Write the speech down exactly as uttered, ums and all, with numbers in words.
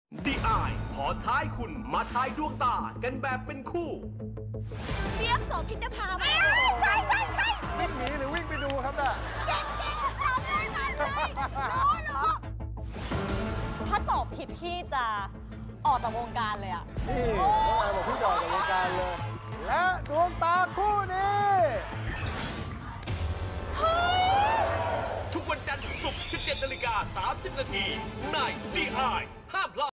The Eye ขอท้ายคุณมาทายดวงตากันแบบเป็นคู่เสียมโสพินภาไหมใช่ใช่ใช่วิ่งหนีหรือวิ่งไปดูครับน่ะเก่งเก่งตอบได้มาเลยรู้รู้ถ้าตอบผิดพี่จะออกจากวงการเลยอ่ะนี่น้องแอร์บอกพี่จะออกจากวงการเลย และดวงตาคู่นี้ทุกวันจันทร์ศุกร์ สิบเจ็ดนาฬิกาสามสิบนาทีใน The Eye